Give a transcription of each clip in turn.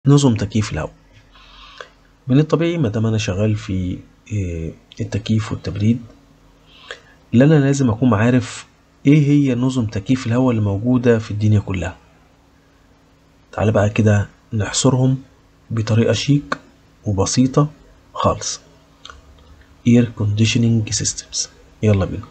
نظم تكييف الهواء. من الطبيعي ما دام انا شغال في التكييف والتبريد، اللي انا لازم اكون عارف ايه هي نظم تكييف الهواء اللي موجودة في الدنيا كلها. تعالى بقى كده نحصرهم بطريقة شيك وبسيطة خالص. Air Conditioning Systems. يلا بينا.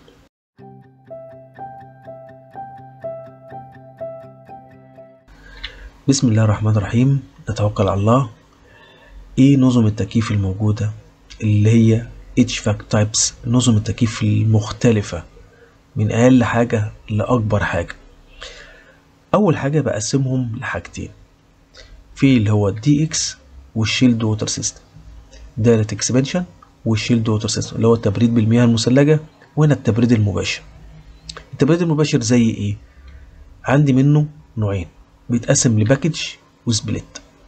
بسم الله الرحمن الرحيم، نتوكل على الله. ايه نظم التكييف الموجودة اللي هي HVAC Types، نظم التكييف المختلفة من اقل حاجة لاكبر حاجة. اول حاجة بقسمهم لحاجتين، في اللي هو DX والشيلد ووتر سيستم، دايركت اكسبانشن والشيلد ووتر سيستم اللي هو التبريد بالمياه المثلجة، وهنا التبريد المباشر. التبريد المباشر زي ايه؟ عندي منه نوعين، بيتقسم لباكج وسبليت.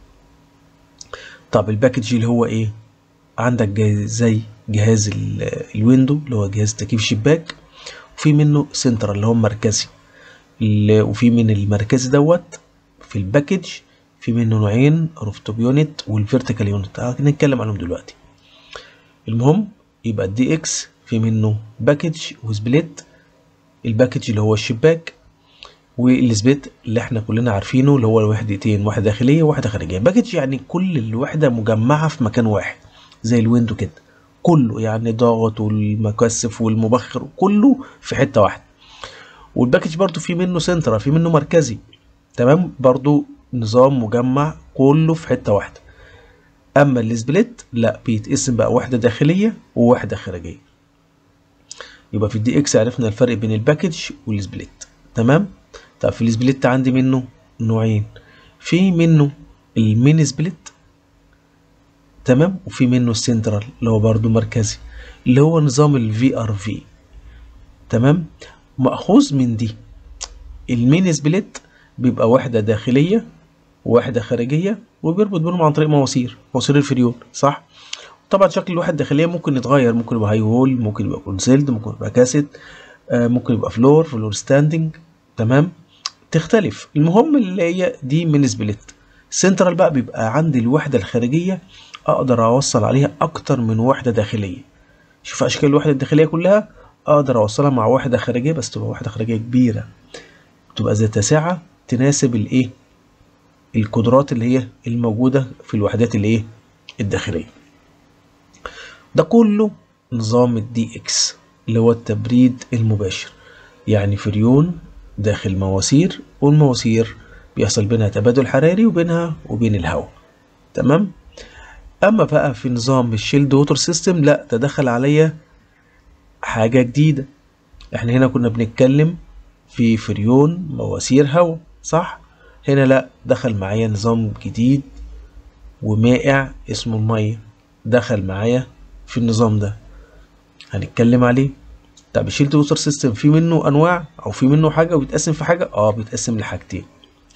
طب الباكج اللي هو ايه؟ عندك زي جهاز الويندو اللي هو جهاز تكييف شباك، وفي منه سنترال اللي هو مركزي، وفي من المركزي دوت في الباكج في منه نوعين، روفتوب يونت والفيرتيكال يونت، هنتكلم عنهم دلوقتي. المهم يبقى الدي اكس في منه باكج وسبليت، الباكج اللي هو الشباك، والسبليت اللي احنا كلنا عارفينه اللي هو الوحدتين، واحده داخليه وواحده خارجيه. باكج يعني كل الوحده مجمعه في مكان واحد زي الويندو كده، كله يعني ضغط والمكثف والمبخر كله في حته واحده. والباكج برضو في منه سنترال، في منه مركزي، تمام، برضو نظام مجمع كله في حته واحده. اما السبليت لا، بيتقسم بقى واحده داخليه وواحده خارجيه. يبقى في الدي اكس عرفنا الفرق بين الباكج والسبليت، تمام. طب في السبليت عندي منه نوعين، في منه المين سبليت، تمام، وفي منه السنترال اللي هو برضو مركزي، اللي هو نظام الفي ار في، تمام. مأخوذ من دي. المين سبليت بيبقى واحدة داخلية وواحدة خارجية، وبيربط بينهم عن طريق مواسير الفريون، صح. طبعا شكل الواحد الداخلية ممكن يتغير، ممكن يبقى هاي وول، ممكن يبقى كونسيلد، ممكن يبقى كاسيت، ممكن يبقى فلور ستاندنج، تمام، تختلف. المهم اللي هي دي من سبليت. سنترال بقى بيبقى عندي الوحدة الخارجية اقدر اوصل عليها اكتر من وحدة داخلية. شوف اشكال الوحدة الداخلية كلها اقدر اوصلها مع وحدة خارجية، بس تبقى وحدة خارجية كبيرة، تبقى ذات سعة تناسب الايه، القدرات اللي هي الموجودة في الوحدات الايه الداخلية. ده كله نظام الدي اكس اللي هو التبريد المباشر، يعني فريون داخل مواسير، والمواسير بيحصل بينها تبادل حراري وبينها وبين الهواء، تمام. اما بقى في نظام الشيلد ووتر سيستم لا، تدخل عليا حاجة جديدة. احنا هنا كنا بنتكلم في فريون مواسير هواء، صح. هنا لا، دخل معايا نظام جديد ومائع اسمه المية، دخل معايا في النظام ده هنتكلم عليه. طب الشيلد ووتر سيستم في منه انواع او في منه حاجه وبيتقسم في حاجه؟ بيتقسم لحاجتين.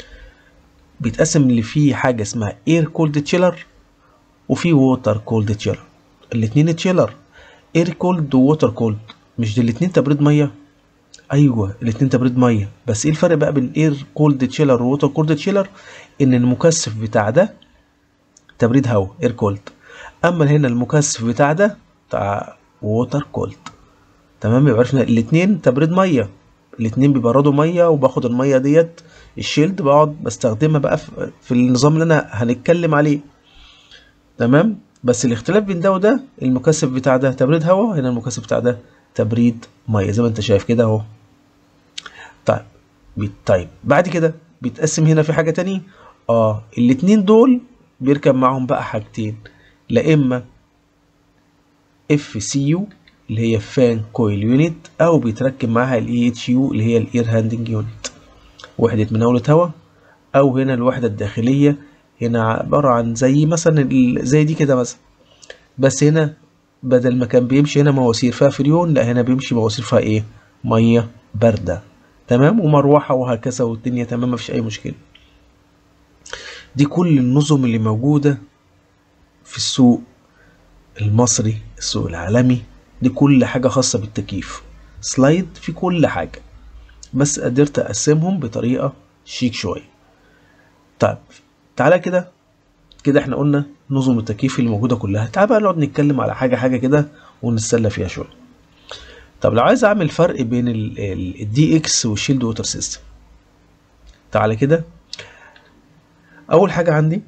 بيتقسم اللي فيه حاجه اسمها اير كولد تشيلر وفي ووتر كولد تشيلر. الاتنين تشيلر، اير كولد ووتر كولد، مش دي الاتنين تبريد ميه؟ ايوه الاتنين تبريد ميه، بس ايه الفرق بقى بين اير كولد تشيلر ووتر كولد تشيلر؟ ان المكثف بتاع ده تبريد هواء اير كولد، اما هنا المكثف بتاع ده بتاع ووتر كولد، تمام. يبقى عرفنا الاتنين تبريد ميه، الاتنين بيبردوا ميه، وباخد الميه ديت الشيلد بقعد بستخدمها بقى في النظام اللي انا هنتكلم عليه، تمام. بس الاختلاف بين ده وده، المكثف بتاع ده تبريد هواء، هنا المكثف بتاع ده تبريد ميه زي ما انت شايف كده اهو. طيب بعد كده بيتقسم هنا في حاجه تانية. الاتنين دول بيركب معاهم بقى حاجتين، لا اما اف سي يو اللي هي فان كويل يونت، او بيتركب معاها الاي اتش يو اللي هي الاير هاندنج يونت، وحده مناوله هواء. او هنا الوحده الداخليه هنا عباره عن زي مثلا زي دي كده مثلا، بس هنا بدل ما كان بيمشي هنا مواسير فيها فريون، لا هنا بيمشي مواسير فيها ايه، ميه بارده، تمام، ومروحه وهكذا، والدنيا تمام مفيش اي مشكله. دي كل النظم اللي موجوده في السوق المصري، السوق العالمي، دي كل حاجة خاصة بالتكييف، سلايد في كل حاجة، بس قدرت أقسمهم بطريقة شيك شوية. طيب تعالى كده كده احنا قلنا نظم التكييف اللي موجوده كلها. تعال بقى نقعد نتكلم على حاجه كده ونتسلى فيها شويه. طب لو عايز اعمل فرق بين الدي اكس والشيلد ووتر سيستم، تعالى كده. اول حاجه عندي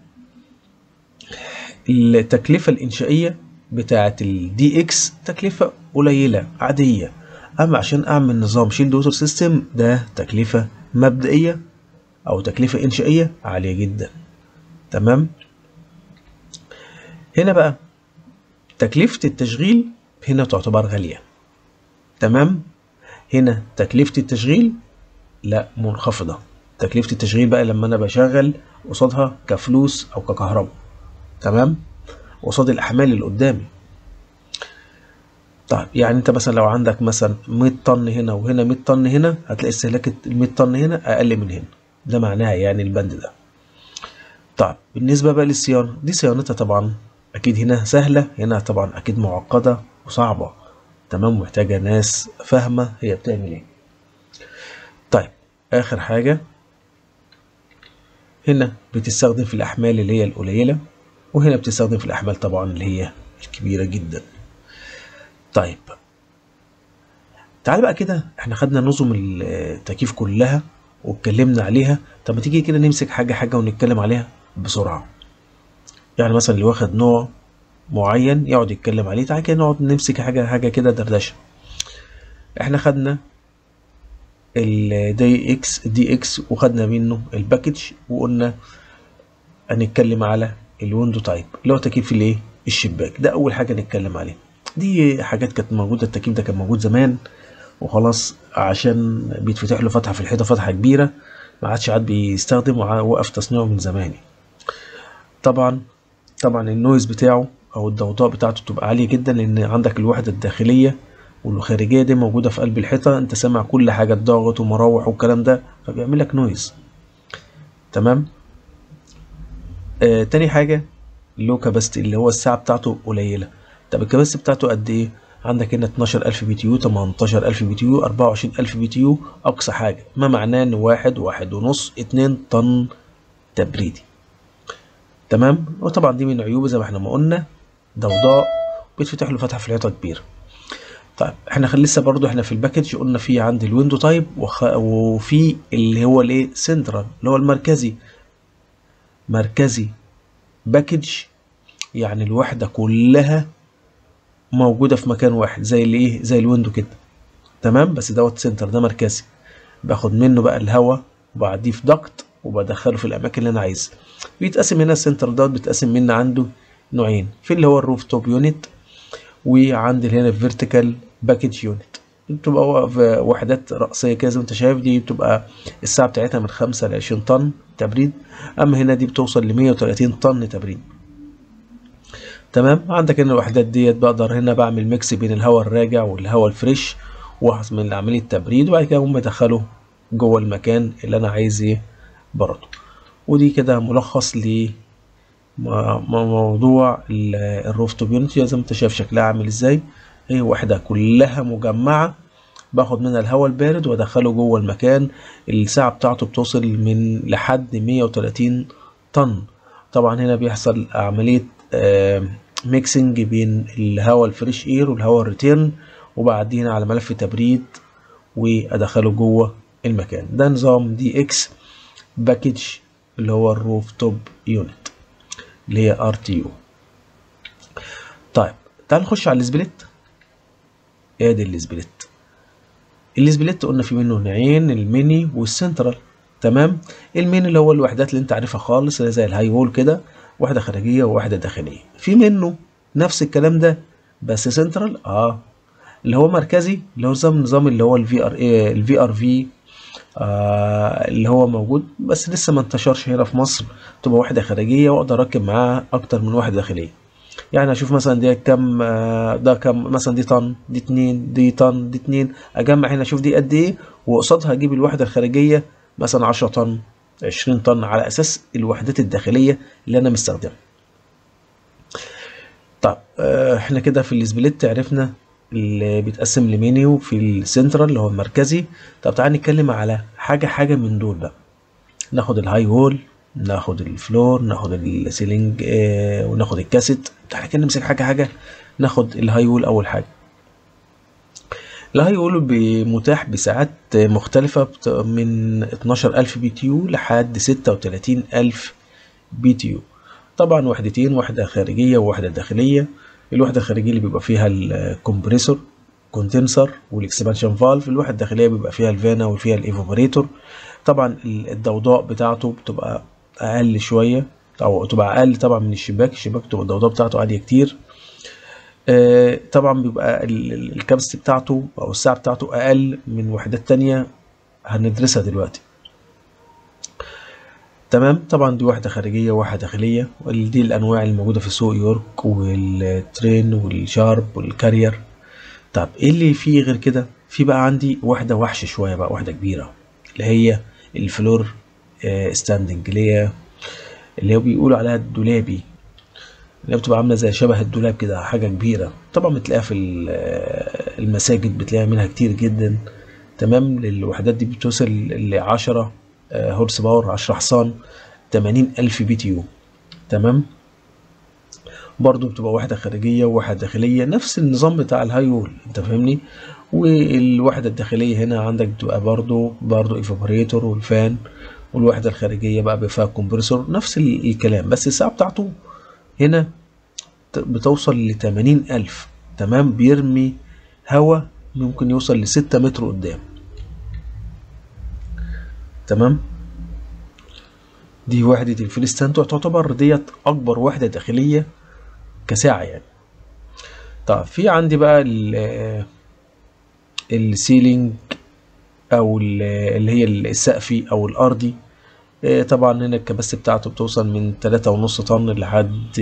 التكلفه الانشائيه بتاعه الدي اكس تكلفه قليله عاديه، اما عشان اعمل نظام شيلد ووتر سيستم ده تكلفه مبدئيه او تكلفه انشائيه عاليه جدا. تمام. هنا بقى تكلفه التشغيل هنا تعتبر غاليه. تمام. هنا تكلفه التشغيل لا منخفضه. تكلفه التشغيل بقى لما انا بشغل قصادها كفلوس او ككهرباء. تمام. قصاد الاحمال اللي قدامي. طيب يعني انت مثلا لو عندك مثلا 100 طن هنا وهنا 100 طن هنا، هتلاقي استهلاك ال 100 طن هنا اقل من هنا. ده معناها يعني البند ده. طيب بالنسبه بقى للصيانه، دي صيانتها طبعا اكيد هنا سهله، هنا طبعا اكيد معقده وصعبه. تمام. محتاجه ناس فاهمه هي بتعمل ايه. طيب اخر حاجه هنا بتستخدم في الاحمال اللي هي القليله، وهنا بتستخدم في الاحمال طبعا اللي هي الكبيره جدا. طيب تعال بقى كده، احنا خدنا نظم التكييف كلها واتكلمنا عليها. طب ما تيجي كده نمسك حاجه ونتكلم عليها بسرعه. يعني مثلا اللي واخد نوع معين يقعد يتكلم عليه، تعال كده نقعد نمسك حاجه كده دردشه. احنا خدنا الدي اكس وخدنا منه الباكج، وقلنا هنتكلم على الويندو تايب اللي هو تكييف الايه الشباك. ده اول حاجه نتكلم عليه. دي حاجات كانت موجوده، التكييف ده كان موجود زمان وخلاص، عشان بيتفتح له فتحه في الحيطه، فتحه كبيره، ما عادش عاد بيستخدم ووقف تصنيعه من زمان. طبعا النويز بتاعه او الضوضاء بتاعته بتبقى عاليه جدا، لان عندك الوحده الداخليه والخارجيه دي موجوده في قلب الحيطه، انت سامع كل حاجه، الضغط ومراوح والكلام ده، فبيعمل لك نويز. تمام. تاني حاجه اللو كاباستي اللي هو الساعه بتاعته قليله. طب الكباستي بتاعته قد ايه؟ عندك هنا 12000 بي تي يو، 18000 بي تي يو، 24000 بي تي يو اقصى حاجه، ما معناه ان 1.5 2 طن تبريدي. تمام. وطبعا دي من عيوبه زي ما احنا ما قلنا، ضوضاء، بيتفتح له فتحه في الحيطه كبيره. طيب احنا لسه برضو احنا في الباكج قلنا في عندي الويندو تايب وفي اللي هو الايه سنترال اللي هو مركزي باكج، يعني الوحده كلها موجوده في مكان واحد زي الايه زي الويندو كده. تمام. بس دوت سنتر، ده مركزي، باخد منه بقى الهواء وبعديه في ضغط وبدخله في الاماكن اللي انا عايزها. بيتقسم هنا السنتر دوت بيتقسم منه عنده نوعين، في اللي هو الروف توب يونت، وعندي هنا الفيرتيكال باكج يونت. بتبقى وحدات رأسية كده زي ما انت شايف، دي بتبقى الساعة بتاعتها من 5 ل 20 طن تبريد، اما هنا دي بتوصل ل 130 طن تبريد. تمام. عندك هنا الوحدات ديت بقدر هنا بعمل ميكس بين الهواء الراجع والهواء الفريش، واحسن عملية تبريد، وبعد كده اقوم بدخله جوه المكان اللي انا عايز ايه برضه. ودي كده ملخص لموضوع الروف توب يونت. زي ما انت شايف شكلها عامل ازاي، هي وحدة كلها مجمعة، باخد منها الهواء البارد وادخله جوه المكان. الساعة بتاعته بتوصل من لحد 130 طن. طبعا هنا بيحصل عملية ميكسنج بين الهواء الفريش اير والهواء الريتيرن، وبعدين على ملف تبريد وادخله جوه المكان. ده نظام دي اكس باكج اللي هو الروف توب يونت اللي هي ار تي يو. طيب تعال نخش على السبليت. ادي السبليت قلنا في منه نوعين، الميني والسنترال. تمام. الميني اللي هو الوحدات اللي انت عارفها خالص، اللي زي الهاي وول كده، واحده خارجيه وواحده داخليه. في منه نفس الكلام ده بس سنترال، اللي هو مركزي، اللي هو نظام اللي هو الفي ار في اللي هو موجود بس لسه ما انتشرش هنا في مصر. تبقى واحده خارجيه واقدر اركب معاها اكتر من واحده داخليه. يعني اشوف مثلا دي كام، ده كام مثلا، دي طن، دي 2، دي طن، دي 2، اجمع هنا اشوف دي قد ايه، وقصادها اجيب الوحده الخارجيه مثلا 10 طن 20 طن على اساس الوحدات الداخليه اللي انا مستخدمها. طب احنا كده في السبليت عرفنا اللي بيتقسم لمينيو في السنترال اللي هو المركزي. طب تعالى نتكلم على حاجه من دول بقى. ناخد الهاي وول ناخد الفلور، ناخد السيلينج، وناخد الكاسيت. احنا كده نمسك حاجة حاجة. ناخد الهاي وول أول حاجة. الهاي وول متاح بساعات مختلفة من 12000 بي تي يو لحد 36000 بي تي يو. طبعا وحدتين، واحدة خارجية وواحدة داخلية. الوحدة الخارجية اللي بيبقى فيها الكمبريسور كوندنسر والاكسبانشن فالف، الوحدة الداخلية بيبقى فيها الفانا وفيها الايفابوريتور. طبعا الضوضاء بتاعته بتبقى اقل شوية، او تبقى اقل طبعا من الشباك بتبقى الضوضاء بتاعته عالية كتير. طبعا بيبقى الكبس بتاعته او الساعة بتاعته اقل من وحدات تانية هندرسها دلوقتي. تمام. طبعا دي واحدة خارجية وواحدة داخلية، ودي الانواع الموجودة في سوق يورك والترين والشارب والكارير. طب ايه اللي فيه غير كده؟ في بقى عندي واحدة وحش شوية بقى، واحدة كبيرة، اللي هي الفلور ستاندنج، اللي هو بيقولوا عليها الدولابي، اللي بتبقى عاملة زي شبه الدولاب كده، حاجة كبيرة. طبعا بتلاقيها في المساجد، بتلاقيها منها كتير جدا. تمام. الوحدات دي بتوصل ل10 هورس باور، 10 حصان، 80,000 بي تي يو. تمام. برضو بتبقى واحدة خارجية وواحدة داخلية، نفس النظام بتاع الهاي وول، انت فاهمني. والوحدة الداخلية هنا عندك بتبقى برضو ايفابوريتور والفان، والوحدة الخارجية بقى فيها كومبريسور، نفس الكلام، بس الساعة بتاعته هنا بتوصل ل80,000. تمام. بيرمي هوا ممكن يوصل ل6 متر قدام. تمام. دي وحدة الفليستان، تعتبر ديت أكبر وحدة داخلية كساعة يعني. طيب في عندي بقى السيلينج، أو اللي هي السقفي أو الأرضي. طبعا هنا الكباسيتي بتاعته بتوصل من 3.5 طن لحد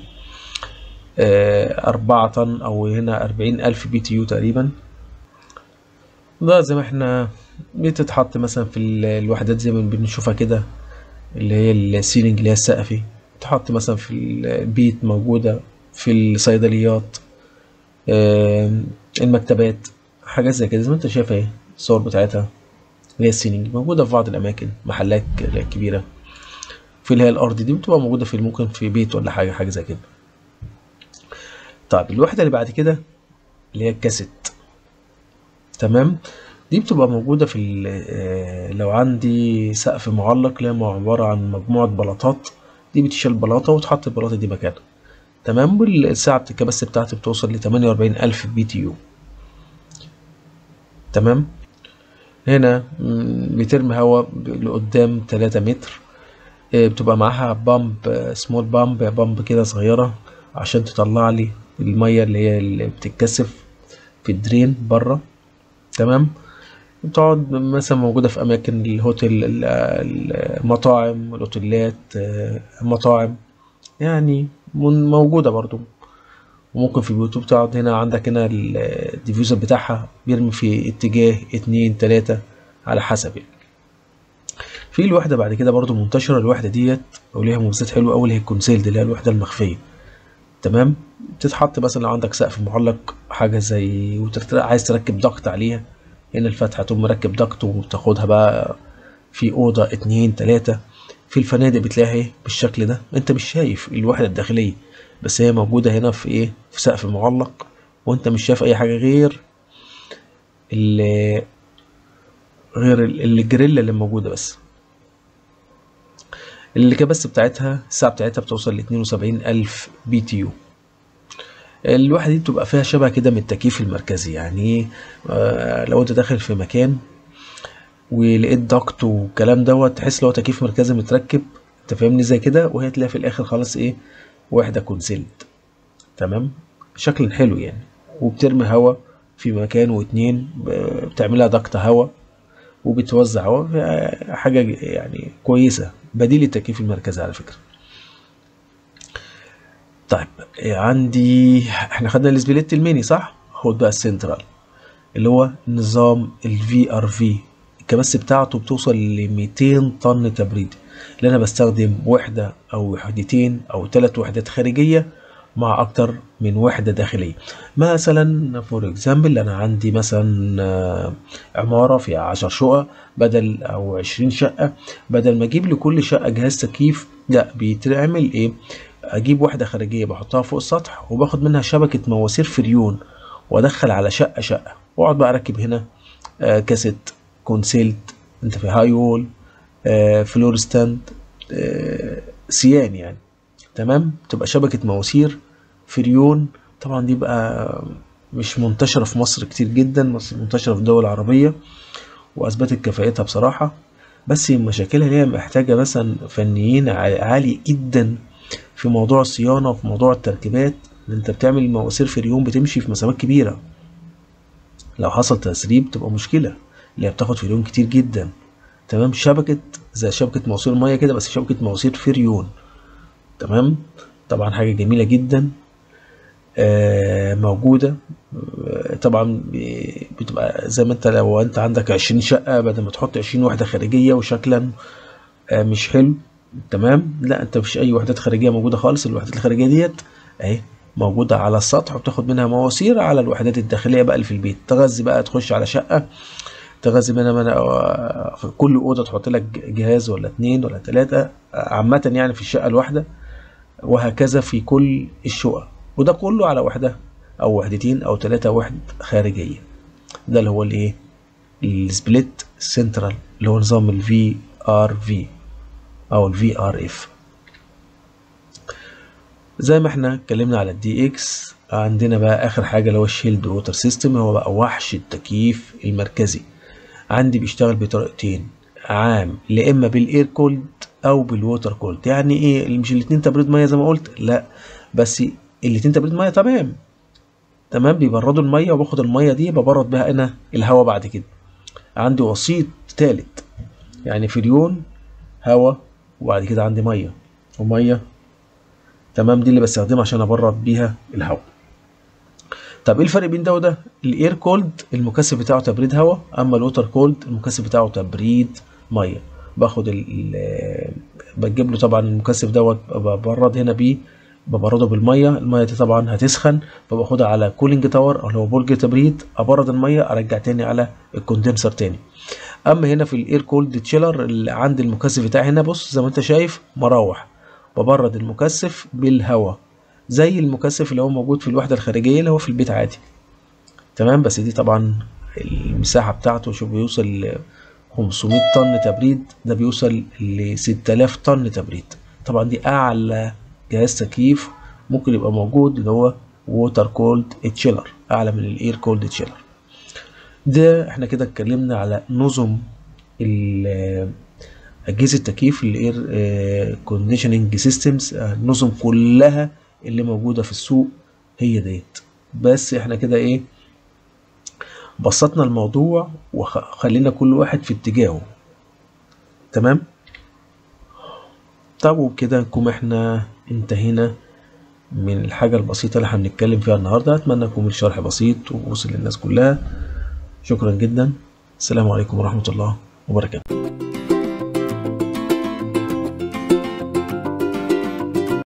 4 طن، أو هنا 40,000 بي تي يو تقريبا. ده زي ما احنا بتتحط مثلا في الوحدات زي ما بنشوفها كده، اللي هي السيلينج اللي هي السقفي، تحط مثلا في البيت، موجودة في الصيدليات، المكتبات، حاجات زي كده، زي ما انت شايف اهي الصور بتاعتها، اللي هي السيلينج موجودة في بعض الأماكن، محلات كبيرة. في اللي هي الأرض دي بتبقى موجودة في ممكن في بيت ولا حاجة زي كده. طيب الوحدة اللي بعد كده اللي هي الكاسيت. تمام. دي بتبقى موجودة في لو عندي سقف معلق، اللي هو عبارة عن مجموعة بلاطات، دي بتشيل بلاطة وتحط البلاطة دي مكانها. تمام. والساعة الكباسيتي بتاعتي بتوصل ل48,000 بي تي يو. تمام. هنا بترمي هوا لقدام 3 متر. بتبقى معاها بامب، سمول بامب كده صغيرة، عشان تطلع لي المية اللي بتتكثف في الدرين بره. تمام. بتقعد مثلا موجودة في أماكن الهوتيل، المطاعم، الأوتيلات، المطاعم يعني موجودة برضو. وممكن في اليوتيوب تقعد. هنا عندك هنا الديفيوزر بتاعها بيرمي في اتجاه 2 3 على حسب يعني. في الوحدة بعد كده برضو منتشرة الوحدة ديت، وليها مميزات حلوة أوي، اللي هي الكونسيلد، اللي هي الوحدة المخفية. تمام. تتحط مثلا لو عندك سقف معلق، حاجة زي عايز تركب ضغط عليها، هنا الفتحة تقوم مركب ضغط وتاخدها بقى في أوضة 2 3. في الفنادق بتلاقيها ايه بالشكل ده، انت مش شايف الوحدة الداخلية، بس هي موجودة هنا في ايه، في سقف معلق، وانت مش شايف اي حاجة غير الجريلا اللي موجودة بس. الكباسيتي بتاعتها، الساعة بتاعتها بتوصل ل72,000 بي تي يو. الوحدة دي بتبقى فيها شبه كده من التكييف المركزي، يعني لو انت داخل في مكان ولقيت ضغط والكلام دوت، تحس لو تكييف مركزي متركب، انت فاهمني، زي كده. وهي تلاقي في الاخر خلاص ايه، وحدة كونسيلد. تمام. شكل حلو يعني، وبترمي هوا في مكان واتنين، بتعملها ضغط هوا وبتوزع هوا، حاجة يعني كويسة، بديل التكييف المركزي على فكرة. طيب عندي، احنا خدنا السبليت الميني صح؟ خد بقى السنترال، اللي هو نظام الفي ار في. الكباسيتي بتاعته بتوصل ل 200 طن تبريد، اللي انا بستخدم وحدة او وحدتين او 3 وحدات خارجية مع اكتر من وحدة داخلية. مثلا فور اكزامبل انا عندي مثلا عمارة فيها 10 شقق بدل او 20 شقة، بدل ما اجيب لكل شقة جهاز تكييف، لا بيتعمل ايه، اجيب وحدة خارجية بحطها فوق السطح وباخد منها شبكة مواسير فريون وادخل على شقة شقة، واقعد بقى اركب هنا كاسيت، كونسيلت، انت في هاي وول، فلور ستاند، سيان يعني. تمام، تبقى شبكة مواسير فريون. طبعا دي بقى مش منتشرة في مصر كتير جدا، بس منتشرة في الدول العربية واثبتت كفاءتها بصراحة، بس مشاكلها اللي هي محتاجة مثلا فنيين عالي جدا في موضوع الصيانة وفي موضوع التركيبات. انت بتعمل مواسير فريون بتمشي في مسافات كبيرة، لو حصل تسريب تبقى مشكلة، اللي هي بتاخد فريون كتير جدا. تمام، شبكة زي شبكة مواسير مية كده، بس شبكة مواسير فريون. تمام، طبعا حاجة جميلة جدا موجودة. طبعا بتبقى زي ما انت، لو انت عندك 20 شقة بدل ما تحط 20 وحدة خارجية وشكلا مش حلو. تمام، لا انت مفيش اي وحدات خارجية موجودة خالص. الوحدات الخارجية ديت اهي موجودة على السطح، وبتاخد منها مواسير على الوحدات الداخلية بقى اللي في البيت. تغذي بقى، تخش على شقة تغذي منها كل أوضة تحط لك جهاز ولا 2 ولا 3 عامة يعني في الشقة الواحدة، وهكذا في كل الشقق، وده كله على وحدة أو وحدتين أو 3 وحد خارجية. ده اللي هو الايه، السبليت سنترال، اللي هو نظام الفي ار في أو الفي ار اف. زي ما احنا اتكلمنا على الدي اكس، عندنا بقى اخر حاجه اللي هو الشيلد ووتر سيستم. هو بقى وحش التكييف المركزي. عندي بيشتغل بطريقتين، عام لا اما بالاير كولد او بالووتر كولد. يعني ايه؟ مش الاتنين تبريد ميه زي ما قلت، لا، بس الاتنين تبريد ميه. تمام بيبردوا الميه، وباخد الميه دي ببرد بها انا الهواء بعد كده. عندي وسيط تالت، يعني فريون هواء، وبعد كده عندي ميه وميه. تمام، دي اللي بستخدمها عشان ابرد بيها الهواء. طب ايه الفرق بين ده وده؟ الاير كولد المكثف بتاعه تبريد هواء، اما الووتر كولد المكثف بتاعه تبريد ميه. باخد بجيب له طبعا المكثف دوت، ببرد هنا بيه، ببرده بالميه. الميه دي طبعا هتسخن، فباخدها على كولينج تاور او اللي هو برج تبريد، ابرد الميه ارجع تاني على الكوندنسر تاني. اما هنا في الاير كولد تشيلر اللي عندي المكثف بتاعي هنا، بص زي ما انت شايف مراوح، ببرد المكثف بالهواء زي المكثف اللي هو موجود في الوحدة الخارجية اللي هو في البيت عادي. تمام، بس دي طبعا المساحة بتاعته شوف بيوصل ل 500 طن تبريد، ده بيوصل ل 6000 طن تبريد. طبعا دي أعلى جهاز تكييف ممكن يبقى موجود، اللي هو ووتر كولد تشيلر، أعلى من الإير كولد تشيلر. ده احنا كده اتكلمنا على نظم أجهزة التكييف، الإير كونديشننج سيستمز، النظم كلها اللي موجودة في السوق هي ديت. بس احنا كده ايه، بسطنا الموضوع وخلينا كل واحد في اتجاهه. تمام، طب وبكده نكون احنا انتهينا من الحاجة البسيطة اللي احنا بنتكلم فيها النهاردة. اتمنى يكون الشرح بسيط ووصل للناس كلها. شكرا جدا، السلام عليكم ورحمة الله وبركاته.